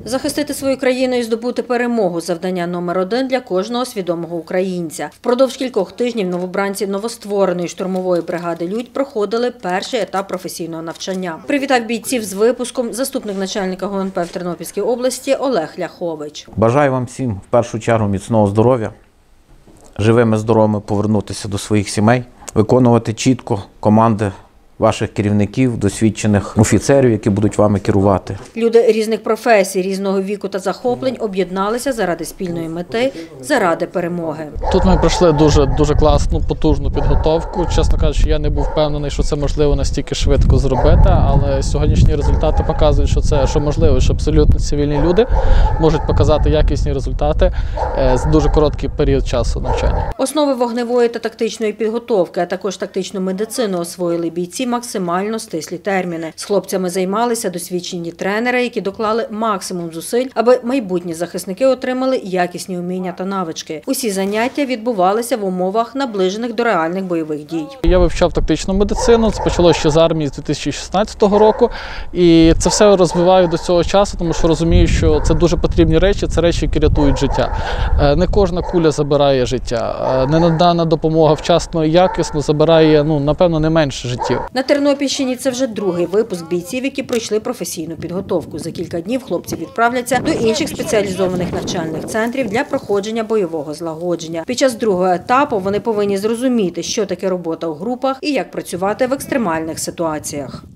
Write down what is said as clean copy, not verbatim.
Захистити свою країну і здобути перемогу – завдання номер один для кожного свідомого українця. Впродовж кількох тижнів новобранці новоствореної штурмової бригади «Людь» проходили перший етап професійного навчання. Привітав бійців з випуском заступник начальника ГУНП в Тернопільській області Олег Ляхович. Бажаю вам всім в першу чергу міцного здоров'я, живими, здоровими повернутися до своїх сімей, виконувати чітко команди ваших керівників, досвідчених офіцерів, які будуть вами керувати. Люди різних професій, різного віку та захоплень об'єдналися заради спільної мети, заради перемоги. Тут ми пройшли дуже класну, потужну підготовку. Чесно кажучи, я не був впевнений, що це можливо настільки швидко зробити, але сьогоднішні результати показують, що можливо, що абсолютно цивільні люди можуть показати якісні результати за дуже короткий період часу навчання. Основи вогневої та тактичної підготовки, а також тактичну медицину освоїли бійці максимально стислі терміни. З хлопцями займалися досвідчені тренери, які доклали максимум зусиль, аби майбутні захисники отримали якісні вміння та навички. Усі заняття відбувалися в умовах, наближених до реальних бойових дій. Я вивчав тактичну медицину, це почалося ще з армії з 2016 року. І це все розвиваю до цього часу, тому що розумію, що це дуже потрібні речі, це речі, які рятують життя. Не кожна куля забирає життя, не надана допомога вчасно і якісно забирає, напевно, не менше життів. На Тернопільщині це вже другий випуск бійців, які пройшли професійну підготовку. За кілька днів хлопці відправляться до інших спеціалізованих навчальних центрів для проходження бойового злагодження. Під час другого етапу вони повинні зрозуміти, що таке робота у групах і як працювати в екстремальних ситуаціях.